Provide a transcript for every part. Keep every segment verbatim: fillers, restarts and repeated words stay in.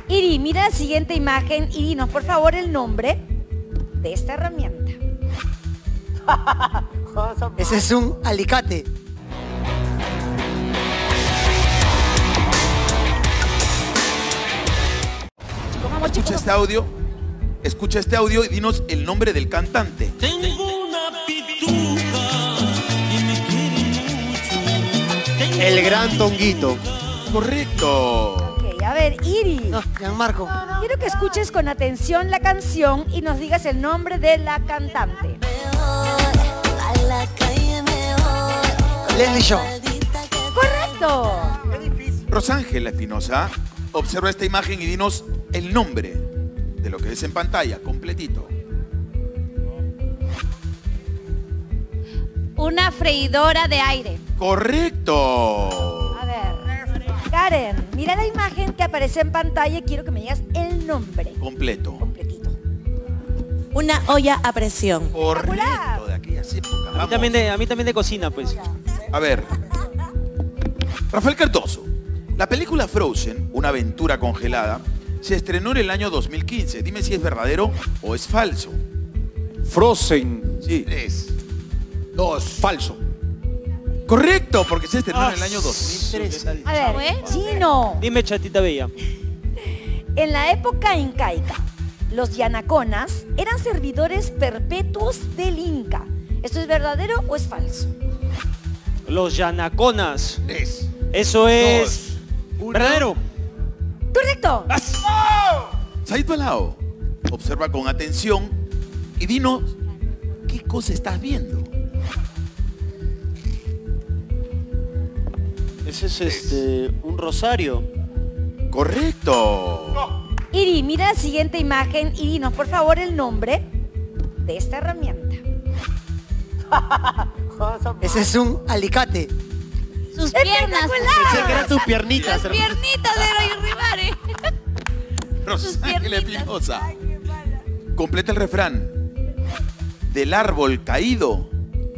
Iri, mira la siguiente imagen y dinos, por favor, el nombre de esta herramienta. Ese es un alicate. Escucha este audio. Escucha este audio y dinos el nombre del cantante. Tengo una pituca y me quiere mucho. El gran Tonguito. Correcto. Ok, a ver, Iri. No, Gianmarco. Quiero que escuches con atención la canción y nos digas el nombre de la cantante. Leslie Shaw. ¡Correcto! Rosángela Espinosa, observa esta imagen y dinos el nombre de lo que ves en pantalla, completito. Una freidora de aire. Correcto. A ver, Karen, mira la imagen que aparece en pantalla y quiero que me digas el nombre. Completo. Completito. Una olla a presión. Correcto, de aquellas épocas. A mí, Vamos. también de, a mí también de cocina, pues. A ver. Rafael Cardoso. La película Frozen, una aventura congelada, se estrenó en el año dos mil quince. Dime si es verdadero o es falso. Frozen. Sí. Tres. Dos. Falso. Correcto, porque se estrenó en el año dos mil trece. A ver, ¿Fue? Gino. Dime, chatita bella. En la época incaica, los yanaconas eran servidores perpetuos del Inca. ¿Esto es verdadero o es falso? Los yanaconas. Tres. Eso es... Dos. Uno. ¿Verdadero? ¡Correcto! Said Palao, observa con atención y dinos qué cosa estás viendo. Ese es este... un rosario. Correcto. Iri, mira la siguiente imagen y dinos, por favor, el nombre de esta herramienta. Ese es un alicate. Sus piernas. Pensé que eran tus piernitas. Las piernitas de Eloy Rivare. Rosángela piernitas. Espinosa. Completa el refrán. Del árbol caído,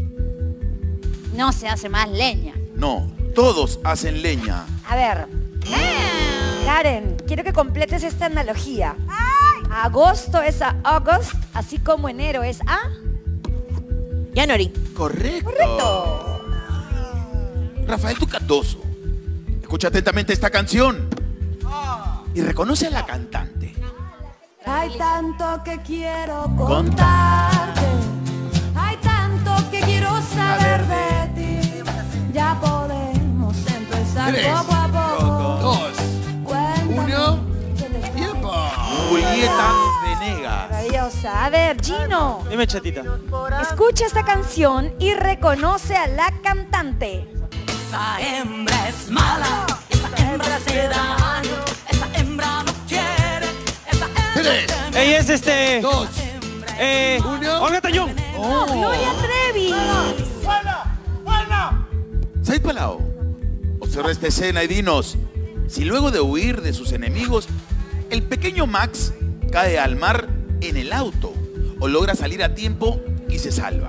No se hace más leña. no, todos hacen leña. A ver, Karen, quiero que completes esta analogía. Agosto es a August, así como enero es a... January. Correcto. Correcto. Rafael Tucatoso, escucha atentamente esta canción y reconoce a la cantante. Hay tanto que quiero contarte, hay tanto que quiero saber de ti. Ya podemos empezar Tres, poco a poco. Dos. Cuéntame Uno. qué te Tiempo. Julieta Venegas. Maravillosa. A ver, Gino, Dime, chatita. escucha esta canción y reconoce a la cantante. Esa hembra es mala, esa hembra hace daño, esa hembra no quiere, esa hembra Tres. Ella es este... Dos. Eh... Uno. Olga Tañón. Gloria Trevi. Said Palao, observa esta escena y dinos si luego de huir de sus enemigos, el pequeño Max cae al mar en el auto o logra salir a tiempo y se salva.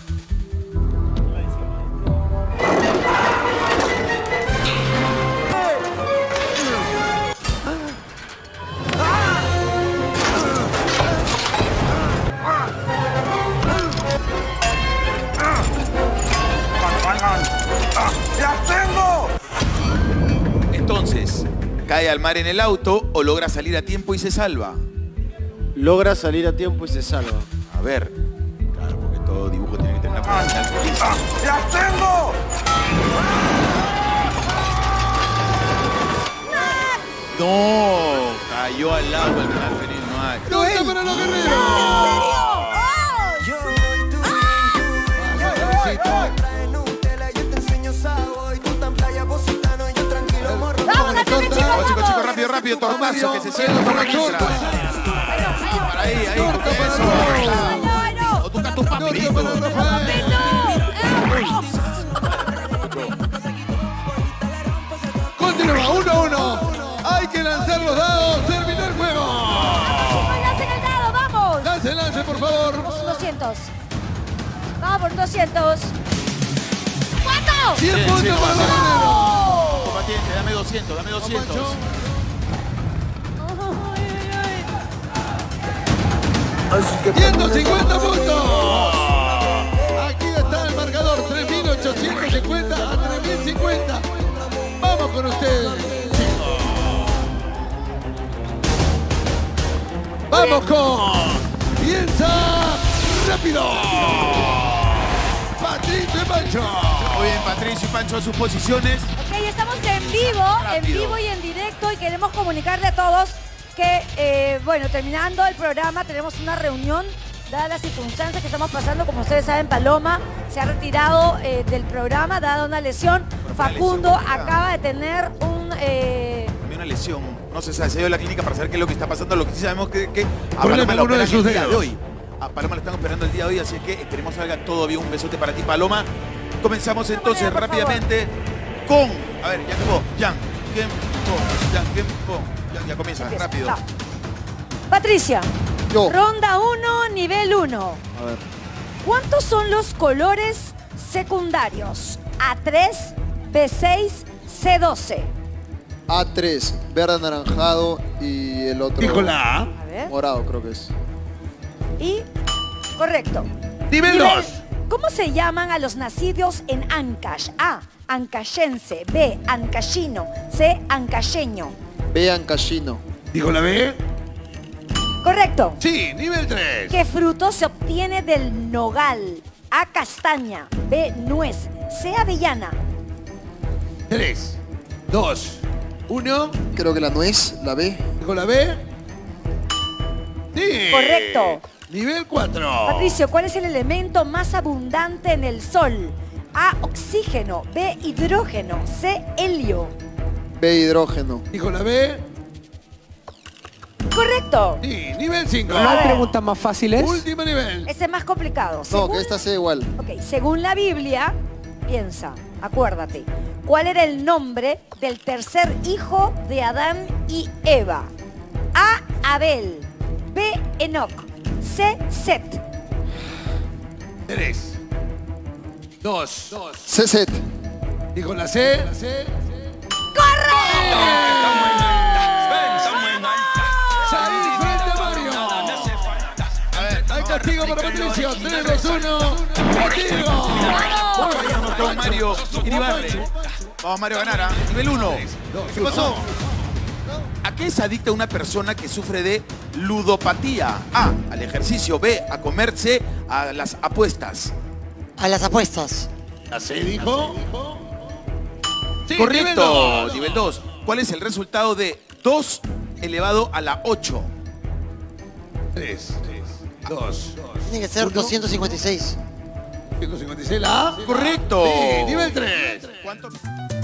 Entonces, ¿cae al mar en el auto o logra salir a tiempo y se salva? Logra salir a tiempo y se salva. A ver, claro, porque todo dibujo tiene que tener una parte al comienzo. ¡Ya tengo! No, cayó al agua el gran Feliz Max. ¡Nota para los guerreros! Yo voy tu trae Nutella, yo te enseño sabor y tú tan playa bocitano, yo tranquilo morro. Vamos, Natalia, chicos, Vamos, chicos, vamos. chicos, rápido, rápido, tortazo, que se sienta por la mistra. Para ahí, ahí, con eso. O tú tus papitos. Continúa, uno a uno. Hay que lanzar los dados. Terminó el juego. ¡Lancen el dado, vamos! Lance, lance, por favor. doscientos. Vamos por doscientos. ¿Cuánto? cien Cien, puntos cien, para los vamos. guerreros. Combatiente, dame doscientos, dame doscientos. Pancho. ciento cincuenta puntos. Aquí está el marcador, tres mil ochocientos cincuenta a tres mil cincuenta. Vamos con ustedes. Vamos con... Piensa rápido. Patricio y Pancho. Muy bien, Patricio y Pancho a sus posiciones. Ok, estamos en vivo, en Rápido. vivo y en directo y queremos comunicarle a todos que, eh, bueno, terminando el programa tenemos una reunión, dadas las circunstancias que estamos pasando. Como ustedes saben, Paloma se ha retirado eh, del programa, dada una lesión. Una Facundo lesión complicada. acaba de tener un... eh, También una lesión. No se sabe, se dio a la clínica para saber qué es lo que está pasando. Lo que sí sabemos que, que a Problema Paloma en la uno de operan sus el día dedos. de hoy. A Paloma la están operando el día de hoy, así que esperemos salga todo bien. Un besote para ti, Paloma. Comenzamos entonces manera, por rápidamente con... A ver, ya tiempo. Jan, tiempo, Jan, tiempo. Ya, ya comienza, empieza. rápido. Va. Patricia, Yo. ronda uno, nivel uno. A ver. ¿Cuántos son los colores secundarios? A tres, B seis, C doce. A tres, verde anaranjado y el otro Dijo la A. A ver. morado, creo que es. Y correcto. Nivel dos. ¿Cómo se llaman a los nacidos en Ancash? A, ancashense. B, ancashino. C, ancayeño. B, ancashino. Dijo la B. Correcto. Sí, nivel tres. ¿Qué fruto se obtiene del nogal? A, castaña. B, nuez. C, avellana. tres, dos, uno. Creo que la nuez, la B. Dijo la B. Sí. Correcto. Nivel cuatro. Patricio, ¿cuál es el elemento más abundante en el Sol? A, oxígeno. B, hidrógeno. C, helio. B, hidrógeno. Dijo la B. Correcto. Sí, nivel cinco. ¿No hay preguntas más fáciles? Último nivel. Ese es más complicado. No, Según- que esta sea igual. Ok, según la Biblia, piensa, acuérdate, ¿cuál era el nombre del tercer hijo de Adán y Eva? A, Abel. B, Enoc. C, Set. tres, dos, C Z. dijo la C. La C. Salí frente a Mario. A ver, hay castigo para Patricio. tres, dos, uno. ¡Castigo! Vamos con Mario Iribarne. Vamos, Mario, a ganar. ¿ah? Nivel uno. ¿Qué pasó? ¿A qué es adicta una persona que sufre de ludopatía? A, al ejercicio. B, a comer. C, a las apuestas. A las apuestas. La C dijo. Sí, Correcto. nivel Nivel dos. ¿Cuál es el resultado de dos elevado a la ocho? tres, dos, Tiene que ser doscientos cincuenta y seis. cinco, cincuenta y seis, la A. Correcto. Sí, nivel tres. ¿Cuánto?